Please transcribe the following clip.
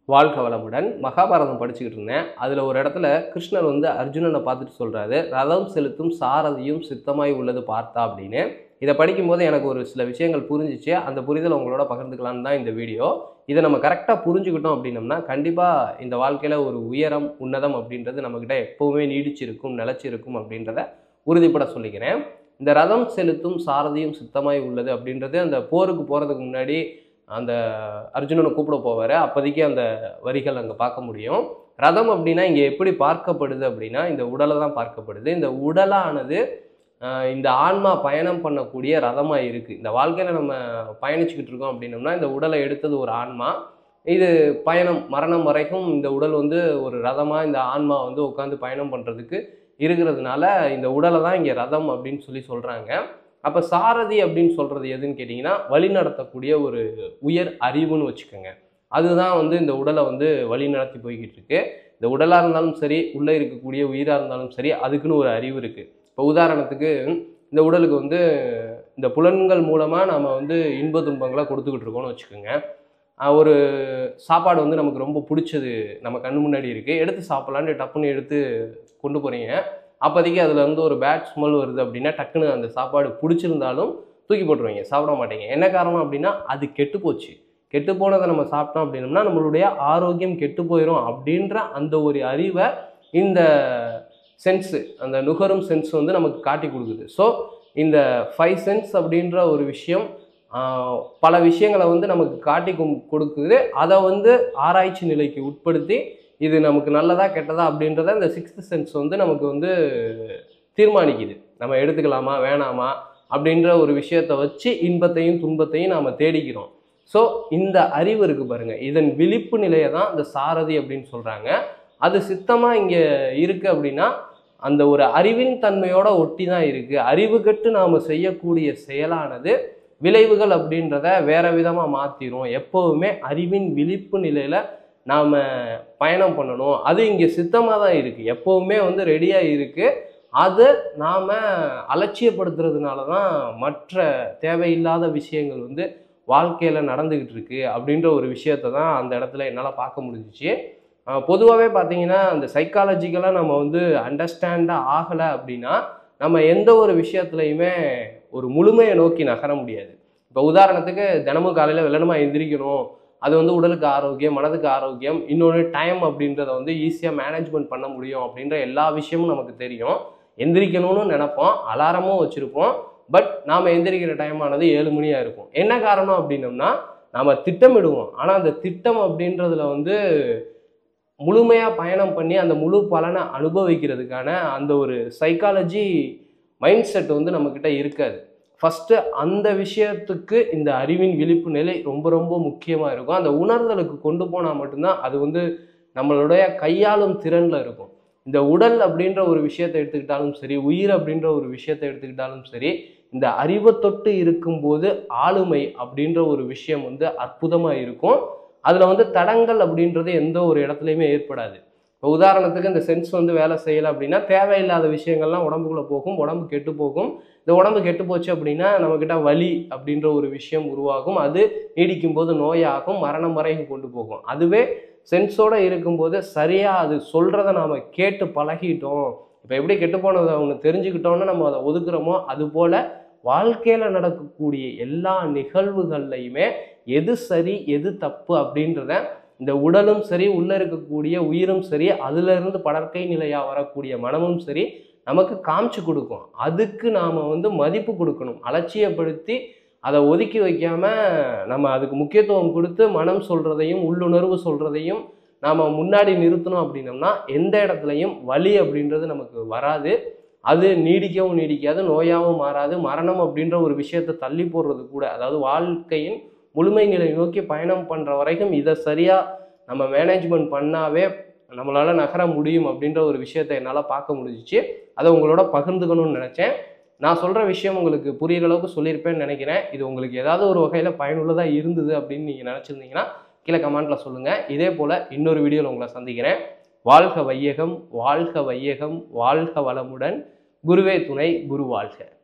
வாழ்க வளமுடன். மகாபாரதம் படிச்சுக்கிட்டு இருந்தேன். அதில் ஒரு இடத்துல கிருஷ்ணர் வந்து அர்ஜுனனை பார்த்துட்டு சொல்கிறாரு, ரதம் செலுத்தும் சாரதியும் சித்தமாய் உள்ளது பார்த்தா அப்படின்னு. இதை படிக்கும்போது எனக்கு ஒரு சில விஷயங்கள் புரிஞ்சிச்சு. அந்த புரிதலை உங்களோட பகிர்ந்துக்கலான்னு தான் இந்த வீடியோ. இதை நம்ம கரெக்டாக புரிஞ்சுக்கிட்டோம் அப்படின்னம்னா கண்டிப்பாக இந்த வாழ்க்கையில் ஒரு உயரம் உன்னதம் அப்படின்றது நம்மக்கிட்ட எப்போவுமே நீடிச்சிருக்கும், நிலச்சிருக்கும் அப்படின்றத உறுதிப்பட சொல்லிக்கிறேன். இந்த ரதம் செலுத்தும் சாரதியும் சித்தமாய் உள்ளது அப்படின்றது அந்த போருக்கு போகிறதுக்கு முன்னாடி அந்த அர்ஜுனனை கூப்பிட போவார். அப்போதைக்கு அந்த வரிகள் அங்கே பார்க்க முடியும். ரதம் அப்படின்னா இங்கே எப்படி பார்க்கப்படுது அப்படின்னா இந்த உடலை தான் பார்க்கப்படுது. இந்த உடலானது இந்த ஆன்மா பயணம் பண்ணக்கூடிய ரதமாக இருக்குது. இந்த வாழ்க்கையில் நம்ம பயணிச்சுக்கிட்டு இருக்கோம் அப்படின்னோம்னா இந்த உடலை எடுத்தது ஒரு ஆன்மா. இது பயணம் மரணம் வரைக்கும் இந்த உடல் வந்து ஒரு ரதமாக இந்த ஆன்மா வந்து உட்காந்து பயணம் பண்ணுறதுக்கு இருக்கிறதுனால இந்த உடலை தான் இங்கே ரதம் அப்படின்னு சொல்கிறாங்க. அப்போ சாரதி அப்படின்னு சொல்கிறது எதுன்னு கேட்டிங்கன்னா வழி நடத்தக்கூடிய ஒரு உயர் அறிவுன்னு வச்சுக்கோங்க. அதுதான் வந்து இந்த உடலை வந்து வழி நடத்தி போய்கிட்டு இருக்கு. இந்த உடலாக இருந்தாலும் சரி, உள்ளே இருக்கக்கூடிய உயிராக இருந்தாலும் சரி, அதுக்குன்னு ஒரு அறிவு இருக்குது. இப்போ உதாரணத்துக்கு இந்த உடலுக்கு வந்து இந்த புலன்கள் மூலமாக நம்ம வந்து இன்ப துன்பங்களை கொடுத்துக்கிட்டு இருக்கோம்னு வச்சுக்கோங்க. ஒரு சாப்பாடு வந்து நமக்கு ரொம்ப பிடிச்சது நம்ம கண்ணு முன்னாடி இருக்குது, எடுத்து சாப்பிட்லான்னு டப்புன்னு எடுத்து கொண்டு போகிறீங்க. அப்போதைக்கு அதில் வந்து ஒரு பேட் ஸ்மெல் வருது அப்படின்னா டக்குன்னு அந்த சாப்பாடு பிடிச்சிருந்தாலும் தூக்கி போட்டுருவீங்க, சாப்பிட மாட்டீங்க. என்ன காரணம் அப்படின்னா அது கெட்டு போச்சு. கெட்டு போனதை நம்ம சாப்பிட்டோம் அப்படின்னோம்னா நம்மளுடைய ஆரோக்கியம் கெட்டு போயிடும் அப்படின்ற அந்த ஒரு அறிவை இந்த சென்ஸு, அந்த நுகரும் சென்ஸ் வந்து நமக்கு காட்டி கொடுக்குது. ஸோ இந்த 5 சென்ஸ் அப்படின்ற ஒரு விஷயம் பல விஷயங்களை வந்து நமக்கு காட்டி கொடுக்குது. அதை வந்து ஆராய்ச்சி நிலைக்கு உட்படுத்தி இது நமக்கு நல்லதா கெட்டதா அப்படின்றத இந்த 6th சென்ஸ் வந்து நமக்கு வந்து தீர்மானிக்குது. நம்ம எடுத்துக்கலாமா வேணாமா அப்படின்ற ஒரு விஷயத்தை வச்சு இன்பத்தையும் துன்பத்தையும் நாம் தேடிக்கிறோம். ஸோ இந்த அறிவு இருக்குது பாருங்கள், இதன் விழிப்பு நிலையை தான் இந்த சாரதி அப்படின்னு சொல்கிறாங்க. அது சித்தமாக இங்கே இருக்குது அப்படின்னா அந்த ஒரு அறிவின் தன்மையோட ஒட்டி தான் இருக்குது. அறிவு கெட்டு நாம் செய்யக்கூடிய செயலானது விளைவுகள் அப்படின்றத வேறு விதமாக மாற்றிடும். எப்போவுமே அறிவின் விழிப்பு நிலையில் நாம் பயணம் பண்ணணும். அது இங்கே சித்தமாக தான் இருக்குது, எப்போவுமே வந்து ரெடியாக இருக்குது. அதை நாம் அலட்சியப்படுத்துறதுனால தான் மற்ற தேவையில்லாத விஷயங்கள் வந்து வாழ்க்கையில் நடந்துக்கிட்டு இருக்கு அப்படின்ற ஒரு விஷயத்தை தான் அந்த இடத்துல என்னால் பார்க்க முடிஞ்சிச்சு. பொதுவாகவே பார்த்தீங்கன்னா அந்த சைக்காலஜிக்கலாக நம்ம வந்து அண்டர்ஸ்டாண்டாக ஆகலை அப்படின்னா நம்ம எந்த ஒரு விஷயத்துலையுமே ஒரு முழுமையை நோக்கி நகர முடியாது. இப்போ உதாரணத்துக்கு தினமும் காலையில் வெள்ளனமாக எந்திரிக்கணும், அது வந்து உடலுக்கு ஆரோக்கியம், மனதுக்கு ஆரோக்கியம். இன்னொன்று டைம் அப்படின்றத வந்து ஈஸியாக மேனேஜ்மெண்ட் பண்ண முடியும் அப்படின்ற எல்லா விஷயமும் நமக்கு தெரியும். எந்திரிக்கணும்னு நினைப்போம், அலாரமும் வச்சுருப்போம். பட் நாம் எந்திரிக்கிற டைமானது 7 மணியாக இருக்கும். என்ன காரணம் அப்படின்னோம்னா நாம் திட்டமிடுவோம். ஆனால் அந்த திட்டம் அப்படின்றதுல வந்து முழுமையாக பயணம் பண்ணி அந்த முழு பலனை அனுபவிக்கிறதுக்கான அந்த ஒரு சைக்காலஜி மைண்ட் செட் வந்து நம்மக்கிட்ட இருக்காது. ஃபஸ்ட்டு அந்த விஷயத்துக்கு இந்த அறிவின் விழிப்பு நிலை ரொம்ப ரொம்ப முக்கியமாக இருக்கும். அந்த உணர்தலுக்கு கொண்டு போனால் மட்டும்தான் அது வந்து நம்மளுடைய கையாளும் திறனில் இருக்கும். இந்த உடல் அப்படின்ற ஒரு விஷயத்தை எடுத்துக்கிட்டாலும் சரி, உயிர் அப்படின்ற ஒரு விஷயத்தை எடுத்துக்கிட்டாலும் சரி, இந்த அறிவை தொட்டு இருக்கும்போது ஆளுமை அப்படின்ற ஒரு விஷயம் வந்து அற்புதமாக இருக்கும். அதில் வந்து தடங்கள் அப்படின்றது எந்த ஒரு இடத்துலையுமே ஏற்படாது. இப்போ உதாரணத்துக்கு இந்த சென்ஸ் வந்து வேலை செய்யலை அப்படின்னா தேவையில்லாத விஷயங்கள்லாம் உடம்புக்குள்ளே போகும், உடம்பு கெட்டு போகும். இந்த உடம்பு கெட்டு போச்சு அப்படின்னா நம்மக்கிட்ட வலி அப்படின்ற ஒரு விஷயம் உருவாகும். அது நீடிக்கும் போது நோயாகும், மரணம் வரைக்கும் கொண்டு போகும். அதுவே சென்ஸோடு இருக்கும்போது சரியாக அது சொல்கிறத நாம் கேட்டு பழகிட்டோம். இப்போ எப்படி கெட்டு போனதை ஒன்று தெரிஞ்சுக்கிட்டோன்னு நம்ம அதை ஒதுக்குறோமோ அதுபோல் வாழ்க்கையில் நடக்கக்கூடிய எல்லா நிகழ்வுகள்லையுமே எது சரி எது தப்பு அப்படின்றத இந்த உடலும் சரி, உள்ளே இருக்கக்கூடிய உயிரும் சரி, அதிலிருந்து படற்கை நிலையாக வரக்கூடிய மனமும் சரி நமக்கு காமிச்சு கொடுக்கும். அதுக்கு நாம் வந்து மதிப்பு கொடுக்கணும். அலட்சியப்படுத்தி அதை ஒதுக்கி வைக்காமல் நம்ம அதுக்கு முக்கியத்துவம் கொடுத்து மனம் சொல்கிறதையும் உள்ளுணர்வு சொல்கிறதையும் நாம் முன்னாடி நிறுத்தணும் அப்படின்னோம்னா எந்த இடத்துலையும் வலி அப்படின்றது நமக்கு வராது. அது நீடிக்கவும் நீடிக்காது, நோயாகவும் மாறாது. மரணம் அப்படின்ற ஒரு விஷயத்தை தள்ளி போடுறது கூட, அதாவது வாழ்க்கையின் முழுமை நிலை நோக்கி பயணம் பண்ணுற வரைக்கும் இதை சரியாக நம்ம மேனேஜ்மெண்ட் பண்ணாவே நம்மளால் நகர முடியும் அப்படின்ற ஒரு விஷயத்தை என்னால் பார்க்க முடிஞ்சிச்சு. அதை உங்களோட பகிர்ந்துக்கணும்னு நினச்சேன். நான் சொல்கிற விஷயம் உங்களுக்கு புரிகிற அளவுக்கு சொல்லியிருப்பேன்னு நினைக்கிறேன். இது உங்களுக்கு ஏதாவது ஒரு வகையில் பயனுள்ளதாக இருந்தது அப்படின்னு நீங்கள் நினச்சிருந்தீங்கன்னா கீழே கமெண்ட்டில் சொல்லுங்கள். இதே போல் இன்னொரு வீடியோவில் உங்களை சந்திக்கிறேன். வாழ்க வையகம், வாழ்க வையகம், வாழ்க வளமுடன். குருவே துணை, குரு வாழ்க.